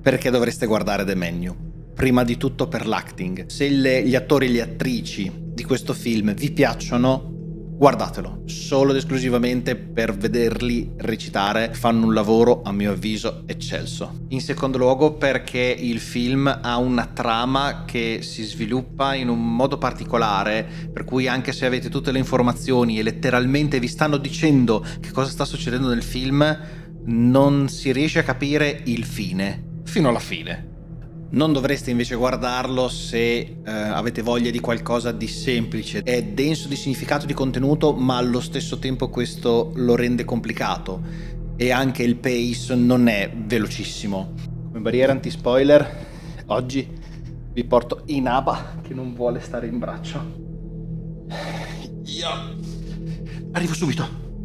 perché dovreste guardare The Menu. Prima di tutto per l'acting. Se gli attori e le attrici di questo film vi piacciono, guardatelo, solo ed esclusivamente per vederli recitare. Fanno un lavoro, a mio avviso, eccelso. In secondo luogo perché il film ha una trama che si sviluppa in un modo particolare, per cui anche se avete tutte le informazioni e letteralmente vi stanno dicendo che cosa sta succedendo nel film, non si riesce a capire il fine, fino alla fine. Non dovreste invece guardarlo se avete voglia di qualcosa di semplice. È denso di significato, di contenuto, ma allo stesso tempo questo lo rende complicato e anche il pace non è velocissimo. Come barriera anti-spoiler, oggi vi porto Inaba che non vuole stare in braccio. Io arrivo subito.